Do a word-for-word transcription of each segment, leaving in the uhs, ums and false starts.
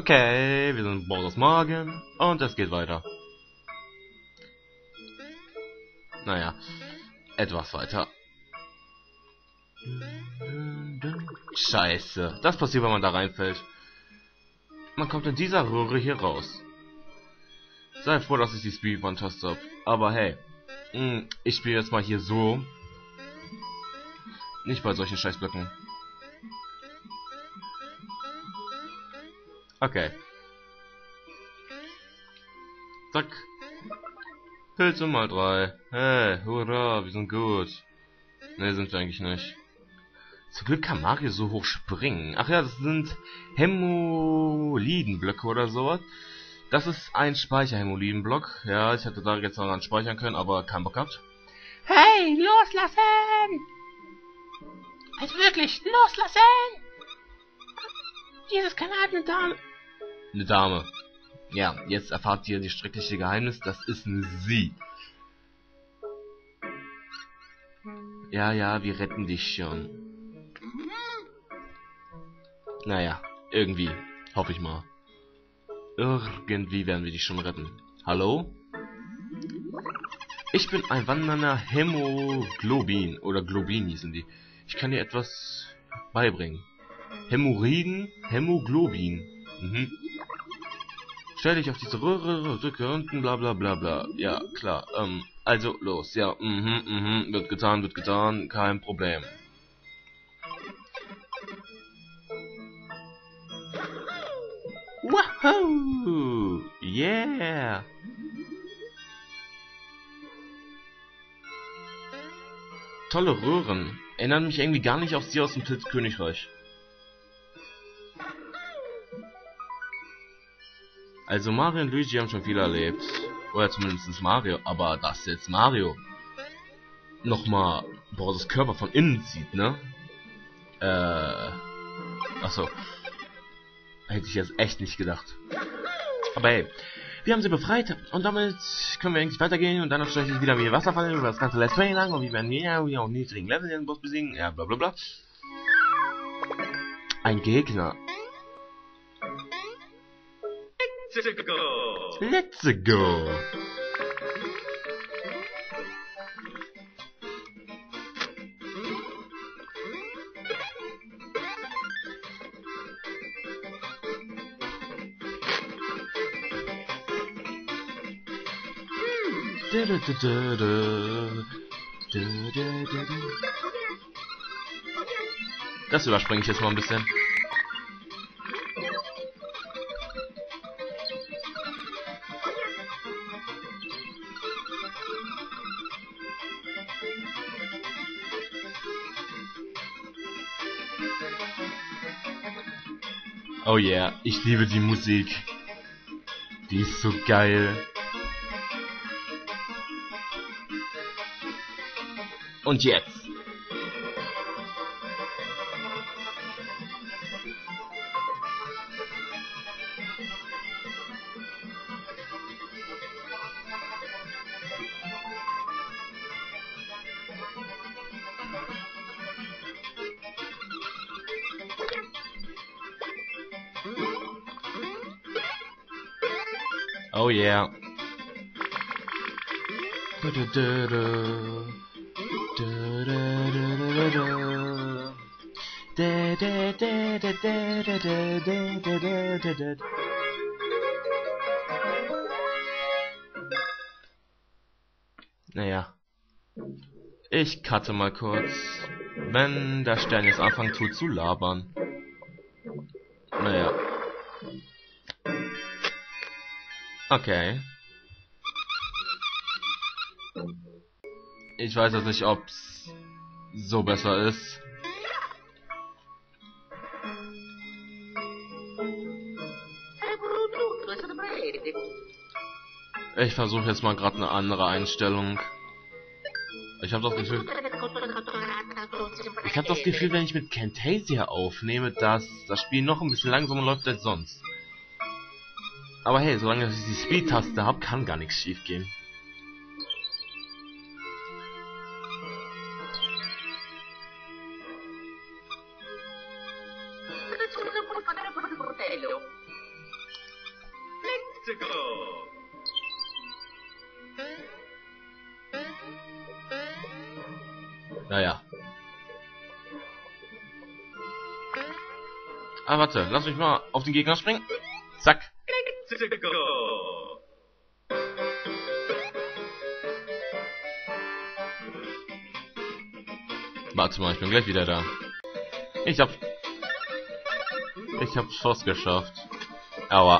Okay, wir sind Bowser's Morgen und es geht weiter. Naja, etwas weiter. Scheiße, das passiert, wenn man da reinfällt. Man kommt in dieser Röhre hier raus. Sei froh, dass ich die Speedrun-Taste habe. Aber hey, mh, ich spiele jetzt mal hier so. Nicht bei solchen Scheißblöcken. Okay. Zack. Pilze mal drei. Hey, hurra, wir sind gut. Ne, sind wir eigentlich nicht. Zum Glück kann Mario so hoch springen. Ach ja, das sind Hämolidenblöcke oder sowas. Das ist ein Speicher-Hämolidenblock. Ja, ich hätte da jetzt noch dran speichern können, aber keinen Bock gehabt. Hey, loslassen! Also wirklich, loslassen! Dieses Kanal hat eine Dame. Eine Dame. Ja, jetzt erfahrt ihr die schreckliche Geheimnis. Das ist eine Sie. Ja, ja, wir retten dich schon. Naja, irgendwie. Hoffe ich mal. Irgendwie werden wir dich schon retten. Hallo? Ich bin ein wandernder Hämoglobin. Oder Globin hießen die. Ich kann dir etwas beibringen. Hämorrhoiden, Hämoglobin. Mhm. Stell dich auf diese Röhre, drücke unten, bla bla bla bla. Ja, klar. Ähm, also los. Ja, mhm, mhm. Wird getan, wird getan. Kein Problem. Wahoo! Yeah! Tolle Röhren. Erinnern mich irgendwie gar nicht auf sie aus dem Pilzkönigreich. Also Mario und Luigi haben schon viel erlebt. Oder zumindest Mario. Aber dass jetzt Mario nochmal Bowser's Körper von innen sieht, ne? Äh... Achso. Hätte ich jetzt echt nicht gedacht. Aber hey, wir haben sie befreit und damit können wir eigentlich weitergehen und dann stelle ich wieder wie Wasserfall über das ganze Let's Play lang und wie werden wir ja auf niedrigen Level den Boss besiegen, ja bla bla bla. Ein Gegner. Let's go! Let's go! Das überspringe ich jetzt mal ein bisschen. Oh yeah, ich liebe die Musik. Die ist so geil. Und jetzt. Oh yeah. Naja. Ich cutte mal kurz. Wenn der Stern jetzt anfangen tut zu labern. Naja. Okay. Ich weiß jetzt nicht, ob's so besser ist. Ich versuche jetzt mal gerade eine andere Einstellung. Ich habe das Gefühl, ich habe das Gefühl, wenn ich mit Camtasia aufnehme, dass das Spiel noch ein bisschen langsamer läuft als sonst. Aber hey, solange ich die Speed-Taste habe, kann gar nichts schief gehen. Naja. Ah, warte, lass mich mal auf den Gegner springen. Zack. Warte mal, ich bin gleich wieder da. Ich hab... Ich hab's fast geschafft. Aua.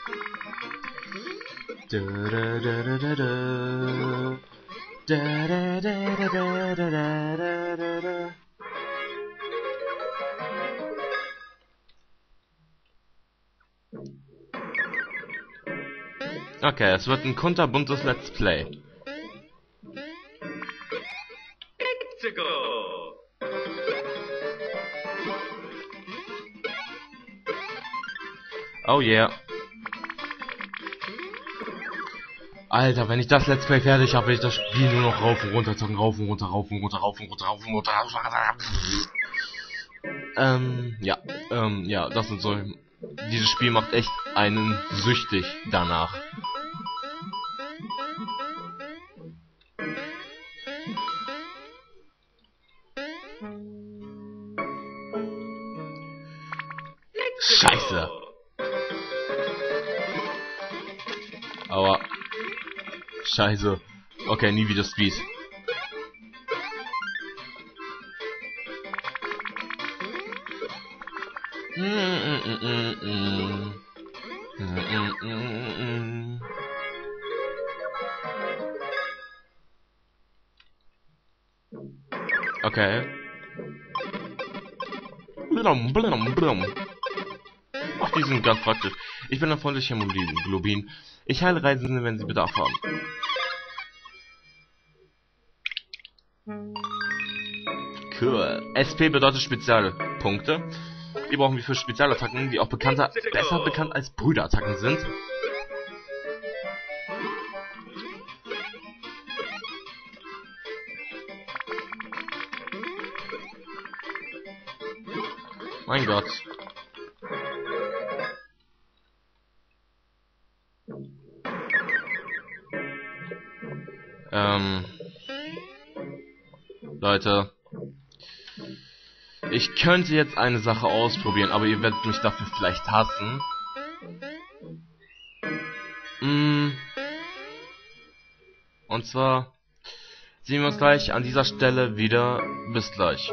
Okay, es wird ein kunterbuntes Let's Play. Oh yeah. Alter, wenn ich das Let's Play fertig habe, will ich das Spiel nur noch rauf und runter zocken, rauf und runter, rauf und runter, rauf und runter, rauf und runter, rauf und runter. Ähm, ja, ähm, ja, das sind so... Dieses Spiel macht echt einen süchtig danach. Scheiße. Aua. Scheiße. Okay, nie wieder Speed. Okay. Blum, blum, blum. Ach, die sind ganz praktisch. Ich bin ein freundlicher Globin. Ich heile Reisende, wenn sie Bedarf haben. Cool. S P bedeutet Spezialpunkte. Die brauchen wir für Spezialattacken, die auch bekannter, besser bekannt als Brüderattacken sind. Mein Gott. Ähm... Leute. Ich könnte jetzt eine Sache ausprobieren, aber ihr werdet mich dafür vielleicht hassen. Mm. Und zwar sehen wir uns gleich an dieser Stelle wieder. Bis gleich.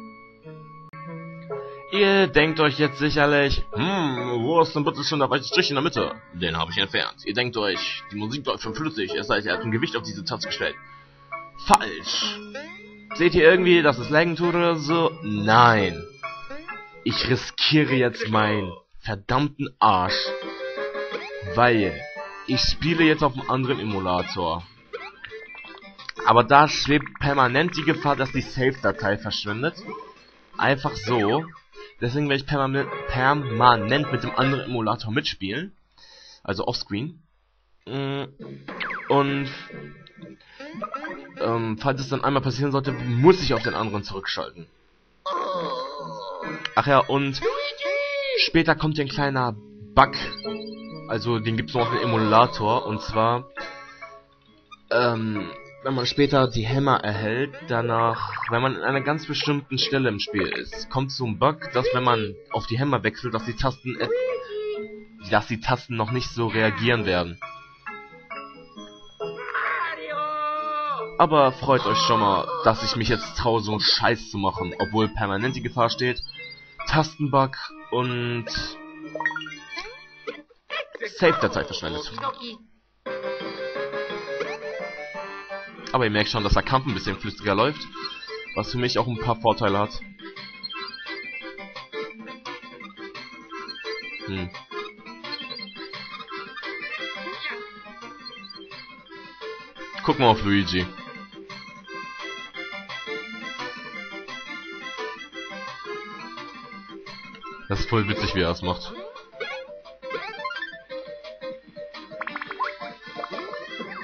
Ihr denkt euch jetzt sicherlich, hm, wo ist denn bitte schon der weiße Strich in der Mitte? Den habe ich entfernt. Ihr denkt euch, die Musik läuft schon flüssig, es sei denn, er hat ein Gewicht auf diese Taste gestellt. Falsch. Seht ihr irgendwie, dass es laggen tut oder so? Nein. Ich riskiere jetzt meinen verdammten Arsch. Weil ich spiele jetzt auf einem anderen Emulator. Aber da schwebt permanent die Gefahr, dass die Save-Datei verschwindet. Einfach so. Deswegen werde ich permanent, permanent mit dem anderen Emulator mitspielen. Also offscreen. Und ähm, falls es dann einmal passieren sollte, muss ich auf den anderen zurückschalten. Ach ja, und später kommt hier ein kleiner Bug. Also den gibt es noch auf dem Emulator. Und zwar, ähm, wenn man später die Hämmer erhält, danach, wenn man in einer ganz bestimmten Stelle im Spiel ist, kommt so ein Bug, dass wenn man auf die Hämmer wechselt, dass die Tasten, äh, dass die Tasten noch nicht so reagieren werden. Aber freut euch schon mal, dass ich mich jetzt traue, so einen Scheiß zu machen, obwohl permanent die Gefahr steht. Tastenbug und Save-Datei verschwendet. Aber ihr merkt schon, dass der Kampf ein bisschen flüssiger läuft, was für mich auch ein paar Vorteile hat. Hm. Guck mal auf Luigi. Das ist voll witzig, wie er das macht.